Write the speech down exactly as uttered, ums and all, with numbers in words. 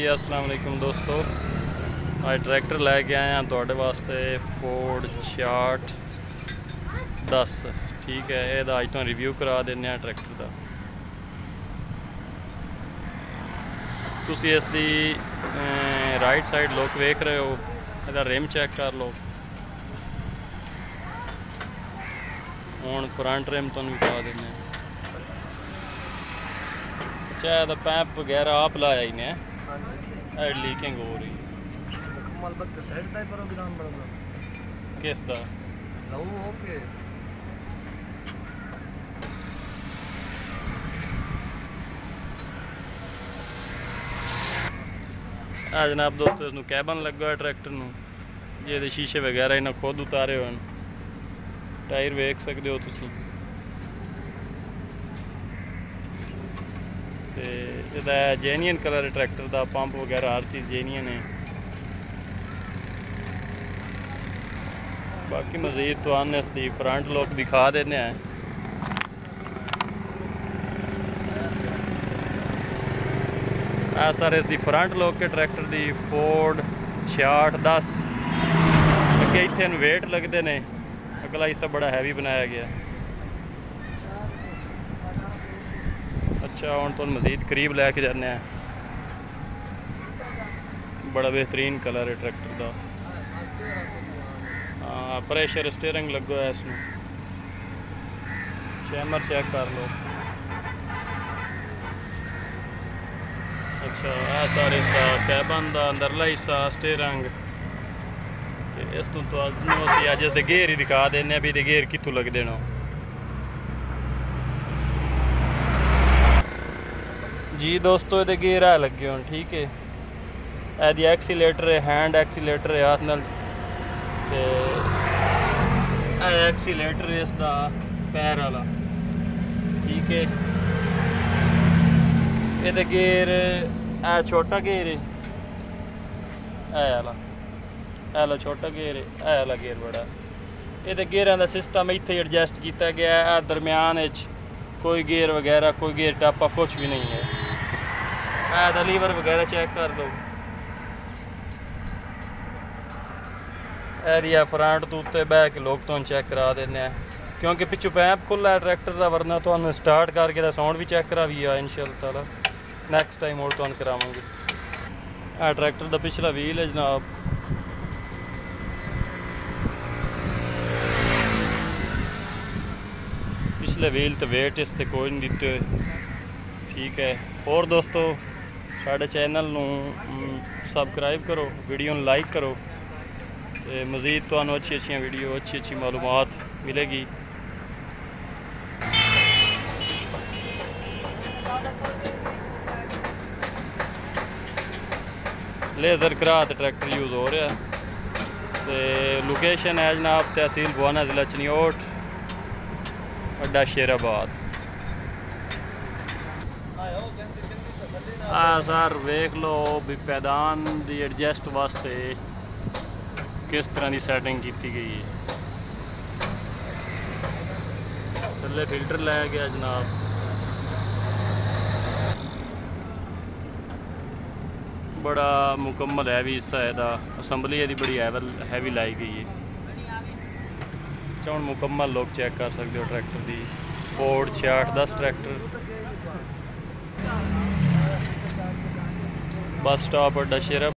जी अस्सलाम वालेकुम दोस्तों, आज ट्रैक्टर लैके आए हैं तुहाडे वास्ते फोर्ड चार्ट दस। ठीक है, यदा अज तो रिव्यू करा देने ट्रैक्टर का। तुसी इसकी राइट साइड लुक वेख रहे हो, इसका रिम चेक कर लो। हुण फ्रंट रिम तुहानूं विखा देने। अच्छा, तो पैप वगैरह आप लाया ही ने, लीकिंग हो रही किस दा आ जनाब दोस्तों, इसनूं कैबन लगा है ट्रैक्टर नूं, जिहदे शीशे वगैरह इन्हें खुद उतारे हुए हैं। टायर वेख सकते हो तुसीं। ते इहदा जेन्युइन कलर ट्रैक्टर का, पंप वगैरह हर चीज़ जेन्युइन है। बाकी मज़ीद तो आने इसकी फ्रंट लुक दिखा देने हैं। आ सर इसकी फ्रंट लुक के ट्रैक्टर की फोर्ड छियाठ दस। अगे इतने वेट लगते हैं, अगला हिस्सा बड़ा हैवी बनाया गया। अच्छा, हम तो मज़ीद करीब लैके जाने हैं। बड़ा बेहतरीन कलर है ट्रैक्टर का। हाँ, प्रेशर स्टीयरिंग लगा है इसमें। चैमर चेक कर लो। अच्छा, यह सारे हिस्सा कैबन का अंदरला हिस्सा स्टीयरिंग। इस तो अज इस गेयर ही दिखा देने भी गेयर कितों लगते हैं जी दोस्तों। ये गेयर है लगे हो, ठीक है। यदि एक्सीलेटर है, हैंड एक्सीलेटर है हाथ नाल, ते एक्सीलेटर है इसका पैर वाला, ठीक है। ये गेयर है छोटा गेयर है, ऐ वाला ऐला छोटा गेयर है, ऐ वाला गेयर बड़ा। ये गेयरों का सिस्टम इत्थे एडजस्ट किया गया है। दरम्यान कोई गेयर वगैरह, कोई गेयर टापा कुछ भी नहीं है। ऐ लीवर वगैरह चेक कर लो। एरिया फ्रंट तो उत्ते बह के लोग तो चेक करा देने, क्योंकि पिछू पैप खुला है ट्रैक्टर का, वरना तो स्टार्ट करके साउंड भी चेक करा भी है इंशाअल्लाह ताला। नैक्सट टाइम और तो करावांगे। आ ट्रैक्टर का पिछला व्हील है जनाब। पिछले व्हील तो वेट इस ते कोई नहीं दिते हुए, ठीक है। और दोस्तों, साढ़े चैनल नूं सबसक्राइब करो, वीडियो नूं लाइक करो। मज़ीद तो अच्छी अच्छी वीडियो, अच्छी अच्छी मालूमात मिलेगी। लेज़र करात ट्रैक्टर यूज़ हो रहा है। तो लोकेशन है जनाब तहसील बुआना, ज़िला चनियोट, अड्डा शेराबाद। आ सर वेख लो भी पैदान की एडजस्ट वास्ते किस तरह की सैटिंग की गई है। थल्ले फिल्टर लाया गया जनाब। बड़ा मुकम्मल हैवी हिस्सा है, असैम्बली यदि बड़ी हैवी लाई गई है। अच्छा, हम मुकम्मल लोग चेक कर सकते हो ट्रैक्टर की। फोर्ड छियाठ दस ट्रैक्टर, बस स्टॉप अड्डा शेरा।